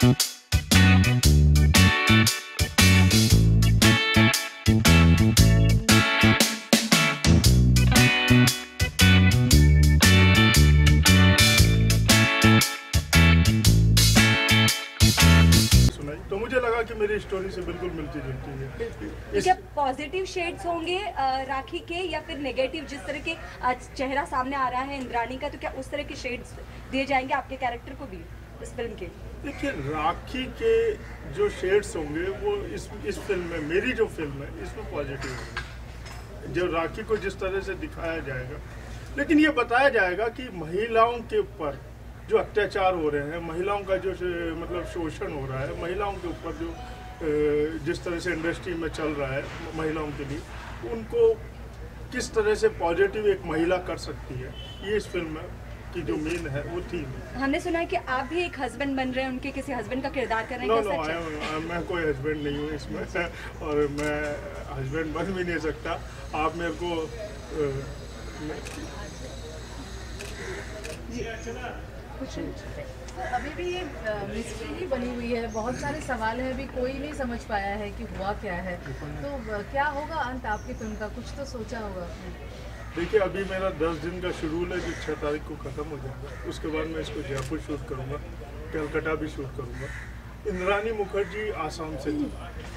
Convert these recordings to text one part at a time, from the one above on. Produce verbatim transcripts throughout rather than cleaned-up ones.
तो मुझे लगा कि मेरी स्टोरी से बिल्कुल मिलती जुलती है। क्या पॉजिटिव शेड्स होंगे राखी के या फिर नेगेटिव? जिस तरह के चेहरा सामने आ रहा है इंद्राणी का, तो क्या उस तरह के शेड्स दिए जाएंगे आपके कैरेक्टर को भी इस फिल्म के? देखिए, राखी के जो शेड्स होंगे वो इस इस फिल्म में, मेरी जो फिल्म है इसमें पॉजिटिव होंगे। जो राखी को जिस तरह से दिखाया जाएगा, लेकिन ये बताया जाएगा कि महिलाओं के ऊपर जो अत्याचार हो रहे हैं, महिलाओं का जो मतलब शोषण हो रहा है, महिलाओं के ऊपर जो जिस तरह से इंडस्ट्री में चल रहा है महिलाओं के लिए, उनको किस तरह से पॉजिटिव एक महिला कर सकती है, ये इस फिल्म में की जो मेन है वो थी। हमने सुना है कि आप भी एक हस्बैंड बन रहे हैं, उनके किसी हस्बैंड का किरदार कर रहे हैं। नो नो, मैं कोई हस्बैंड नहीं हूँ इसमें और मैं हस्बैंड बन भी नहीं सकता। आप मेरे को अभी भी ये मिस्ट्री ही बनी हुई है, बहुत सारे सवाल हैं, अभी कोई नहीं समझ पाया है कि हुआ क्या है। तो क्या होगा अंत आपकी फिल्म का, कुछ तो सोचा होगा आपने? देखिए, अभी मेरा दस दिन का शेड्यूल है जो छः तारीख को ख़त्म हो जाएगा। उसके बाद मैं इसको जयपुर शूट करूँगा, कलकत्ता भी शूट करूँगा। इंद्राणी मुखर्जी आसाम से थी,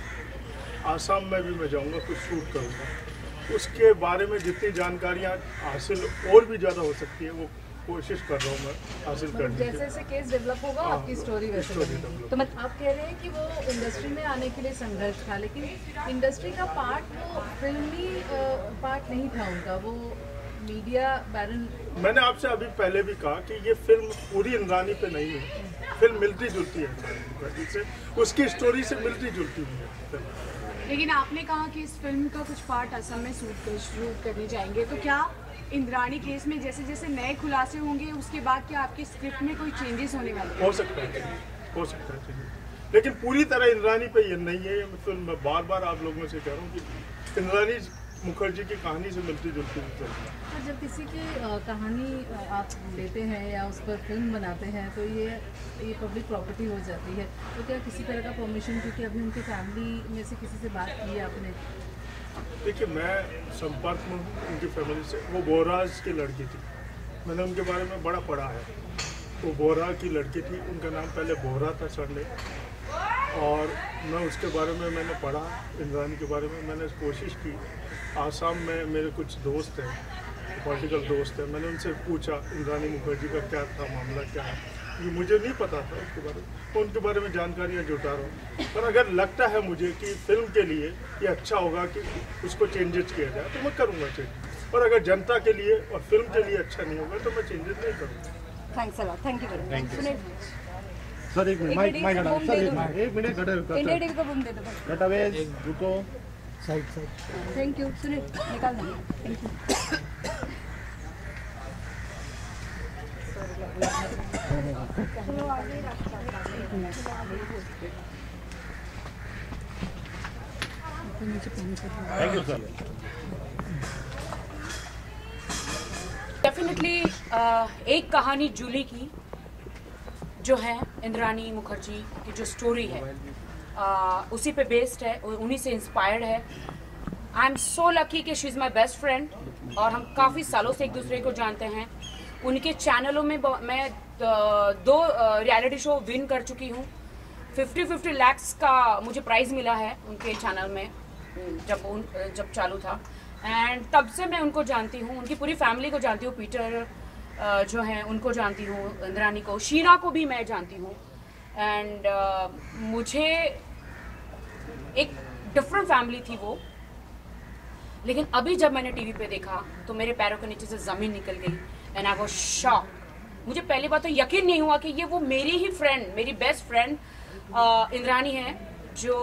आसाम में भी मैं जाऊँगा, कुछ शूट करूँगा। उसके बारे में जितनी जानकारियाँ हासिल और भी ज़्यादा हो सकती है वो कोशिश कर रहा हूँ मैं हासिल करने की। जैसे जैसे केस डेवलप होगा आपकी स्टोरी वैसे बनेगी। तो मत आप कह रहे हैं कि वो इंडस्ट्री में आने के लिए संघर्ष था, लेकिन इंडस्ट्री का पार्ट वो फिल्मी पार्ट नहीं था उनका, वो मीडिया बैरन। मैंने आपसे अभी पहले भी कहा कि ये फिल्म पूरी इंद्राणी पे नहीं है, फिल्म मिलती जुलती है से, उसकी स्टोरी से मिलती जुलती है। लेकिन आपने कहा कि इस फिल्म का कुछ पार्ट असम में शूट शूट करने जाएंगे, तो क्या इंद्राणी केस में जैसे जैसे नए खुलासे होंगे उसके बाद क्या आपकी स्क्रिप्ट में कोई चेंजेस होने वाले हैं? हो सकता है, हो सकता है, लेकिन पूरी तरह इंद्राणी पे ये नहीं है। फिल्म मैं बार बार आप लोगों से कह रहा हूँ कि इंद्राणी मुखर्जी की कहानी से मिलती जुलती है। तो जब किसी की कहानी आप लेते हैं या उस पर फिल्म बनाते हैं तो ये ये पब्लिक प्रॉपर्टी हो जाती है, तो क्या किसी तरह का परमिशन, क्योंकि अभी उनकी फैमिली में से किसी से बात की है आपने? देखिए, मैं संपर्क में हूँ उनकी फैमिली से। वो बोहराज की लड़की थी, मैंने उनके बारे में बड़ा पढ़ा है। वो बोहरा की लड़की थी, उनका नाम पहले बोहरा था सरने, और मैं उसके बारे में मैंने पढ़ा, इंद्राणी के बारे में मैंने कोशिश की। आसाम में मेरे कुछ दोस्त हैं, पॉलिटिकल दोस्त हैं, मैंने उनसे पूछा इंद्राणी मुखर्जी का क्या था मामला, क्या है, ये मुझे नहीं पता था उसके बारे में। तो उनके बारे में जानकारियाँ जुटा रहा हूँ, पर अगर लगता है मुझे कि फिल्म के लिए ये अच्छा होगा कि उसको चेंजेस किया जाए तो मैं करूँगा चेंज, और अगर जनता के लिए और फिल्म के लिए अच्छा नहीं होगा तो मैं चेंजेस नहीं करूँगा। Thanks a lot, thank you very much. Sunil sir एक मिनट, माइक माइक हटाओ सर, एक मिनट गटर इंडिया टीवी को बूम दे दो, गटावे रुको, side side. Thank you Sunil, निकाल दो, thank you. Thank you sir. Definitely एक कहानी जूली की जो है इंद्राणी मुखर्जी की जो स्टोरी है, uh, उसी पे बेस्ड है, उन्हीं से इंस्पायर्ड है। आई एम सो लकी कि she is my best friend और हम काफ़ी सालों से एक दूसरे को जानते हैं। उनके चैनलों में मैं दो रियलिटी शो विन कर चुकी हूँ। फिफ्टी फिफ्टी लैक्स का मुझे प्राइज़ मिला है उनके चैनल में जब उन जब चालू था, एंड तब से मैं उनको जानती हूँ, उनकी पूरी फैमिली को जानती हूँ। पीटर जो हैं उनको जानती हूँ, इंद्राणी को, शीना को भी मैं जानती हूँ। एंड uh, मुझे एक डिफरेंट फैमिली थी वो, लेकिन अभी जब मैंने टीवी पे देखा तो मेरे पैरों के नीचे से ज़मीन निकल गई एंड आई वाज शॉक। मुझे पहली बात तो यकीन नहीं हुआ कि ये वो मेरी ही फ्रेंड, मेरी बेस्ट फ्रेंड इंद्राणी है, जो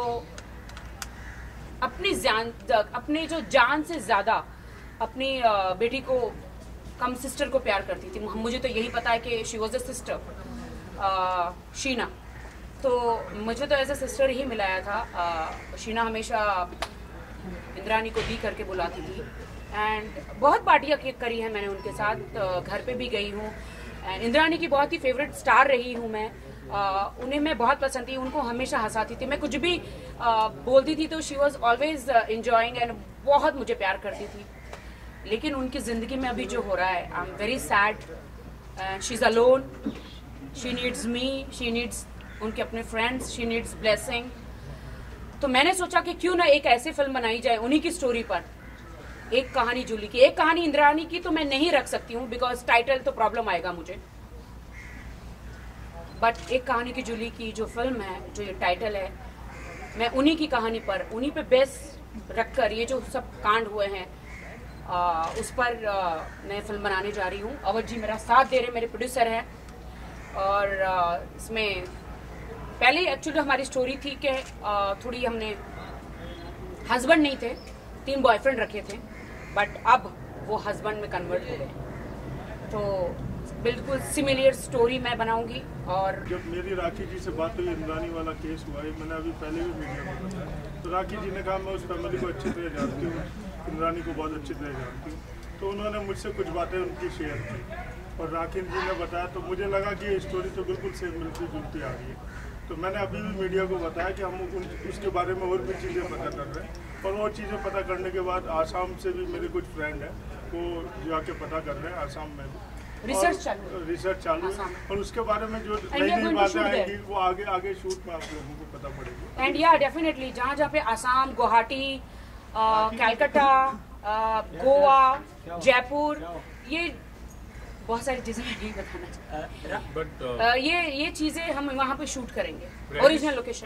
अपनी जान अपने जो जान से ज़्यादा अपनी uh, बेटी को, कम सिस्टर को प्यार करती थी। मुझे तो यही पता है कि she was a sister Sheena, तो मुझे तो एज अ सिस्टर ही मिलाया था। uh, शीना हमेशा इंद्राणी को दी करके बुलाती थी, एंड बहुत पार्टियाँ करी हैं मैंने उनके साथ, घर पे भी गई हूँ। एंड इंद्राणी की बहुत ही फेवरेट स्टार रही हूँ मैं। uh, उन्हें मैं बहुत पसंद थी, उनको हमेशा हंसाती थी, मैं कुछ भी uh, बोलती थी तो she was always enjoying and बहुत मुझे प्यार करती थी। लेकिन उनकी ज़िंदगी में अभी जो हो रहा है, I am very sad, she is alone, she needs me, she needs उनके अपने फ्रेंड्स, शी नीड्स ब्लेसिंग। तो मैंने सोचा कि क्यों ना एक ऐसी फिल्म बनाई जाए उन्हीं की स्टोरी पर, एक कहानी जूली की। एक कहानी इंद्राणी की तो मैं नहीं रख सकती हूँ बिकॉज टाइटल तो प्रॉब्लम आएगा मुझे, बट एक कहानी की जूली की जो फिल्म है, जो ये टाइटल है, मैं उन्हीं की कहानी पर, उन्हीं पे बेस रखकर ये जो सब कांड हुए हैं आ, उस पर आ, मैं फिल्म बनाने जा रही हूँ। अवध जी मेरा साथ दे रहे, मेरे प्रोड्यूसर हैं। और आ, इसमें पहले एक्चुअली हमारी स्टोरी थी कि आ, थोड़ी हमने हस्बैंड नहीं थे, तीन बॉयफ्रेंड रखे थे, बट अब वो हस्बैंड में कन्वर्ट हो गए। तो बिल्कुल सिमिलर स्टोरी मैं बनाऊंगी। और जब मेरी राखी जी से बात हुई, इंद्राणी वाला केस हुआ है, मैंने अभी पहले भी मीडिया में बताया, तो राखी जी ने कहा मैं उस फैमिली को अच्छी तरह जानती हूँ, इंद्राणी को बहुत अच्छी तरह जानती हूँ। तो उन्होंने मुझसे कुछ बातें उनकी शेयर की और राखी जी ने बताया, तो मुझे लगा कि ये स्टोरी तो बिल्कुल सेम मिलती जुलती आ रही है। तो मैंने अभी भी मीडिया को बताया कि हम उन, उसके बारे में और भी चीज़ें पता कर रहे हैं, और वो चीज़ें पता करने के बाद आसाम से भी मेरे कुछ फ्रेंड हैं, वो जाके पता कर रहे हैं आसाम में भी, रिसर्च चालू रिसर्च चालू है, और उसके बारे में जो नई नई बातें आएंगी वो आगे आगे शूट में आप लोगों को पता पड़ेगी। एंड या डेफिनेटली जहाँ जहाँ पे आसाम, गुवाहाटी, कलकत्ता, गोवा, जयपुर, ये बहुत सारी चीजें मैं नहीं बताना चाहती, बट uh, ये ये चीजें हम वहाँ पे शूट करेंगे, original location.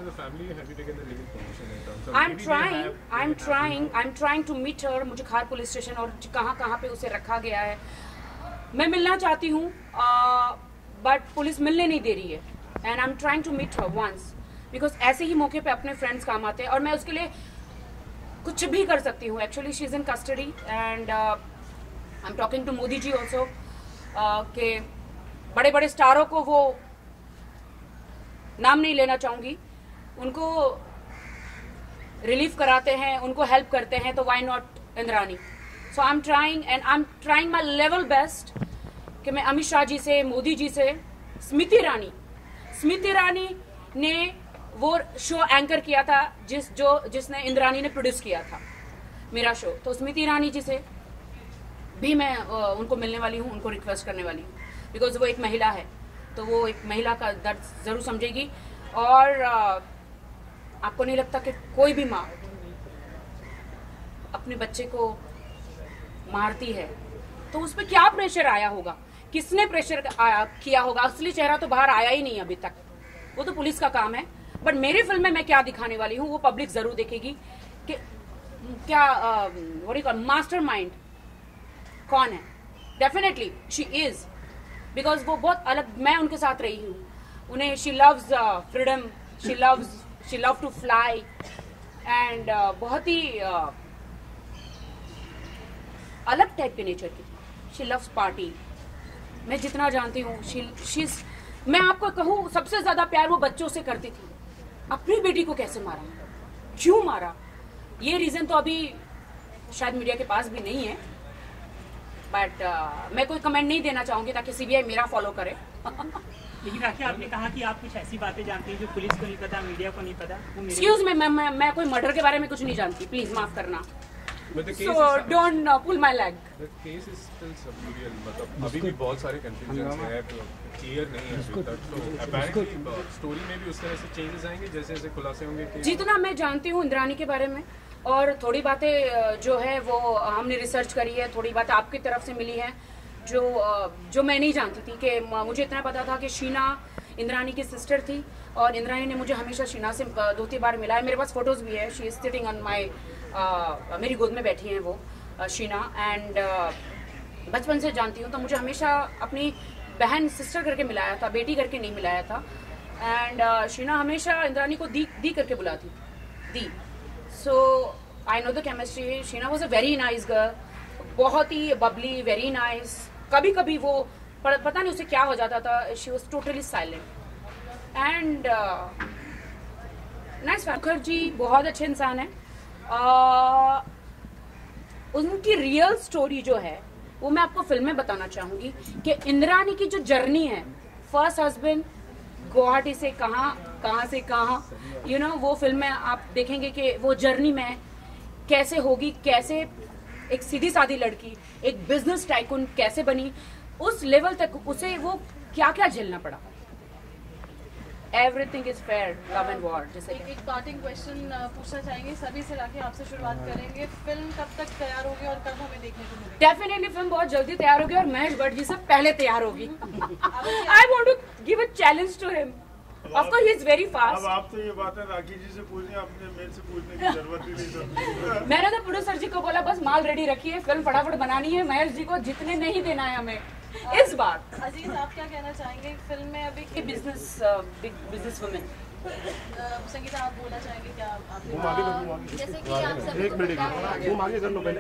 I am trying I am trying I am trying to meet her. मुझे खार पुलिस स्टेशन और कहाँ कहाँ पे उसे रखा गया है, मैं मिलना चाहती हूँ, बट पुलिस मिलने नहीं दे रही है। And I am trying to meet her once, because ऐसे ही मौके पे अपने फ्रेंड्स काम आते हैं, और मैं उसके लिए कुछ भी कर सकती हूँ। Actually she is in custody and I am talking to Modi ji also, के बड़े बड़े स्टारों को, वो नाम नहीं लेना चाहूंगी, उनको रिलीफ कराते हैं, उनको हेल्प करते हैं, तो why not Indrani. So I am trying and I am trying my level best कि मैं अमित शाह जी से, मोदी जी से, स्मृति ईरानी स्मृति ईरानी ने वो शो एंकर किया था जिस जो जिसने इंद्राणी ने प्रोड्यूस किया था मेरा शो, तो स्मृति ईरानी जी से भी मैं uh, उनको मिलने वाली हूँ, उनको रिक्वेस्ट करने वाली हूँ, बिकॉज वो एक महिला है, तो वो एक महिला का दर्द जरूर समझेगी। और uh, आपको नहीं लगता कि कोई भी माँ अपने बच्चे को मारती है तो उस पर क्या प्रेशर आया होगा, किसने प्रेशर आया किया होगा? असली चेहरा तो बाहर आया ही नहीं अभी तक, वो तो पुलिस का काम है। बट मेरी फिल्म में मैं क्या दिखाने वाली हूँ वो पब्लिक जरूर देखेगी कि क्या मास्टर माइंड कौन है। डेफिनेटली शी इज, बिकॉज वो बहुत अलग, मैं उनके साथ रही हूँ, उन्हें she loves freedom, she loves she love to fly and बहुत ही uh, अलग टाइप के नेचर की थी। शी लव्स पार्टी, मैं जितना जानती हूँ शी शी मैं आपको कहूँ सबसे ज्यादा प्यार वो बच्चों से करती थी। अपनी बेटी को कैसे मारा, क्यों मारा, ये रीजन तो अभी शायद मीडिया के पास भी नहीं है, बट uh, मैं कोई कमेंट नहीं देना चाहूंगी ताकि सीबीआई मेरा फॉलो करे। लेकिन राखी, आपने कहा कि आप कुछ ऐसी बातें जानती हैं जो पुलिस को नहीं पता, मीडिया को नहीं पता। एक्सक्यूज मी, मैं, मैं मैं कोई मर्डर के बारे में कुछ नहीं जानती, प्लीज माफ करना। So don't uh, pull my leg. The case is still subjudial, मतलब अभी भी बहुत सारे confusions हैं, क्लियर नहीं है अभी तक। तो apparently स्टोरी में भी उस तरह से चेंजेस आएंगे जैसे जैसे खुलासे होंगे। जितना मैं जानती हूँ इंद्राणी के बारे में, और थोड़ी बातें जो है वो हमने रिसर्च करी है, थोड़ी बातें आपकी तरफ से मिली है जो जो मैं नहीं जानती थी। कि मुझे इतना पता था कि शीना इंद्राणी की सिस्टर थी, और इंद्राणी ने मुझे हमेशा शीना से दो तीन बार मिला है, मेरे पास फोटोज भी है। She is sitting on my, मेरी गोद में बैठी हैं वो uh, शीना, एंड uh, बचपन से जानती हूँ, तो मुझे हमेशा अपनी बहन सिस्टर करके मिलाया था, बेटी करके नहीं मिलाया था। एंड uh, शीना हमेशा इंद्राणी को दी दी करके बुलाती, दी। So I know the chemistry. Sheena was a very nice girl, बहुत ही बबली, वेरी नाइस। कभी कभी वो पता नहीं उसे क्या हो जाता था, she was totally silent and nice. Mukherjee बहुत अच्छे इंसान है। Uh, उनकी रियल स्टोरी जो है वो मैं आपको फिल्म में बताना चाहूंगी कि इंद्राणी की जो जर्नी है, फर्स्ट हस्बैंड, गुवाहाटी से कहाँ कहाँ से कहाँ यू नो वो फिल्म में आप देखेंगे कि वो जर्नी में कैसे होगी, कैसे एक सीधी सादी लड़की एक बिजनेस टाइकून कैसे बनी, उस लेवल तक उसे वो क्या क्या झेलना पड़ा। Everything is fair, love and war. जैसे एक, एक पार्टिंग क्वेश्चन पूछना चाहेंगे सभी से, राखी आपसे शुरुआत करेंगे। फिल्म कब तक तैयार होगी और कब हमें देखने को मिलेगी? डेफिनेटली फिल्म बहुत जल्दी तैयार होगी और महेश भट्ट जी से पहले तैयार होगी। I want to give a challenge to him. Of course he is very fast. अब आप तो ये बात है राखी जी से पूछनी, आपने मेरे से पूछने की जरूरत ही नहीं। मैंने तो प्रोड्यूसर जी को बोला बस माल रेडी रखिए, फिल्म फटाफट बनानी है, महेश जी को जितने नहीं देना है हमें इस बार। अजीज आप क्या कहना चाहेंगे फिल्म में अभी business big business women? Sangeeta आप बोलना चाहेंगे क्या? आप जैसे कि आप सभी एक मिनट तुम आगे कर लो पहले।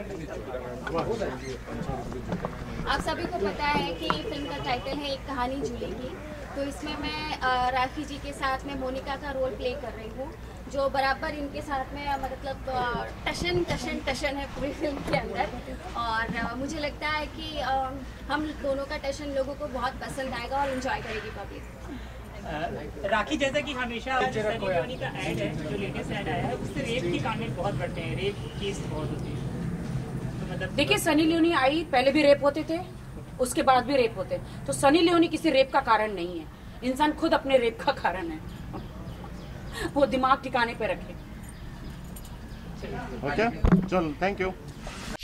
आप सभी को पता है कि फिल्म का टाइटल है एक कहानी जूली की। तो इसमें मैं अ, राखी जी के साथ में मोनिका का रोल प्ले कर रही हूँ, जो बराबर इनके साथ में मतलब अ, टशन टशन टशन है पूरी फिल्म के अंदर। और अ, मुझे लगता है कि अ, हम दोनों का टशन लोगों को बहुत पसंद आएगा और इन्जॉय करेगी पब्लिक। अ, राखी जैसा कि हमेशा सनी लियोनी का ऐड है, जो लेटेस्ट ऐड आया है, उससे रेप की कमेंट बहुत बढ़ते हैं, रेप केस बहुत होते हैं। तो मतलब देखिए सनी लियोनी आई, पहले भी रेप होते थे, उसके बाद भी रेप होते, तो सनी लियोनी किसी रेप का कारण नहीं है, इंसान खुद अपने रेप का कारण है। वो दिमाग ठिकाने पे रखे। ओके चल, थैंक यू।